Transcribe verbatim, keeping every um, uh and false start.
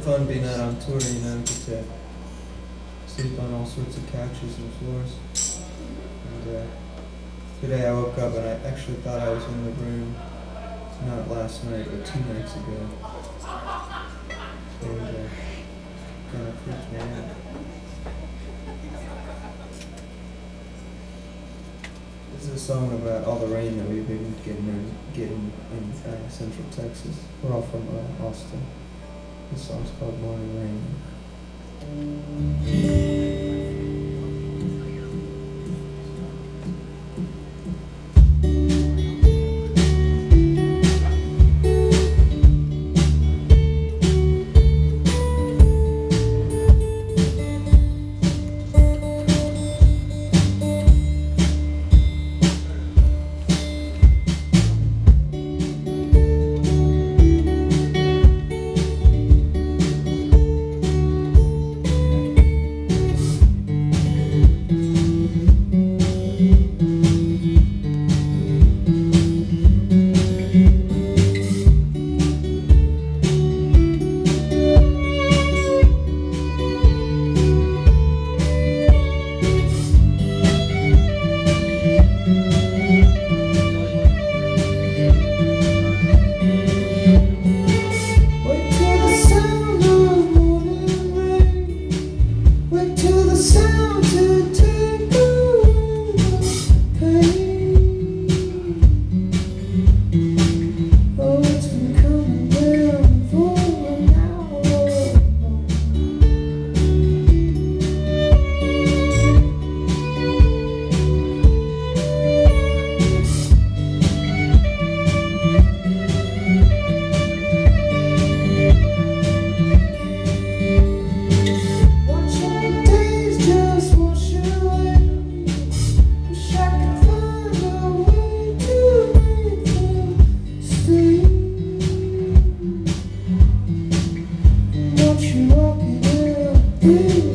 fun being out on tour, you know, get to sleep on all sorts of couches and floors. And uh, today I woke up and I actually thought I was in the room, not last night, but two nights ago. And uh, kind of freaked me out. This is a song about all the rain that we've been getting in, getting in uh, Central Texas. We're all from uh, Austin. This song's called Morning Rain. Ooh.